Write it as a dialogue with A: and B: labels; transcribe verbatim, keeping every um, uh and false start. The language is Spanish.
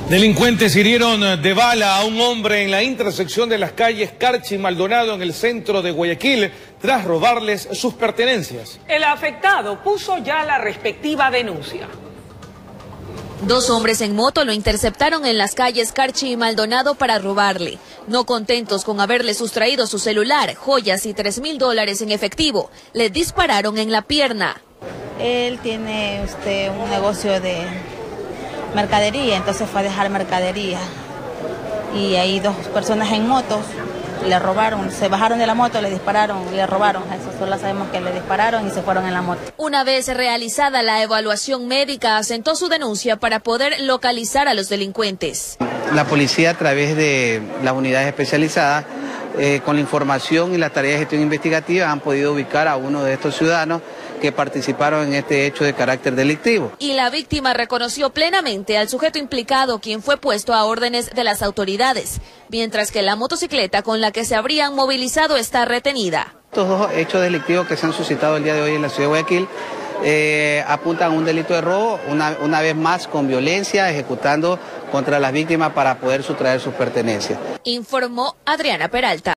A: Delincuentes hirieron de bala a un hombre en la intersección de las calles Carchi y Maldonado en el centro de Guayaquil tras robarles sus pertenencias.
B: El afectado puso ya la respectiva denuncia.
C: Dos hombres en moto lo interceptaron en las calles Carchi y Maldonado para robarle. No contentos con haberle sustraído su celular, joyas y tres mil dólares en efectivo, le dispararon en la pierna.
D: Él tiene usted un negocio de mercadería, entonces fue a dejar mercadería y ahí dos personas en motos le robaron, se bajaron de la moto, le dispararon, le robaron, eso solo sabemos que le dispararon y se fueron en la moto.
C: Una vez realizada la evaluación médica, asentó su denuncia para poder localizar a los delincuentes.
E: La policía, a través de las unidades especializadas, eh, con la información y las tareas de gestión investigativa, han podido ubicar a uno de estos ciudadanos que participaron en este hecho de carácter delictivo.
C: Y la víctima reconoció plenamente al sujeto implicado, quien fue puesto a órdenes de las autoridades, mientras que la motocicleta con la que se habrían movilizado está retenida.
E: Estos dos hechos delictivos que se han suscitado el día de hoy en la ciudad de Guayaquil eh, apuntan a un delito de robo, una, una vez más con violencia, ejecutando contra las víctimas para poder sustraer sus pertenencias.
C: Informó Adriana Peralta.